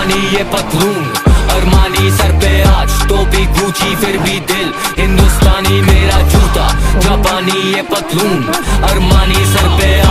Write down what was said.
जापानी ये पतलून, अरमानी सर पे आज, टोपी गुची फिर भी दिल हिंदुस्तानी, मेरा जूता जापानी ये पतलून, अरमानी सर पे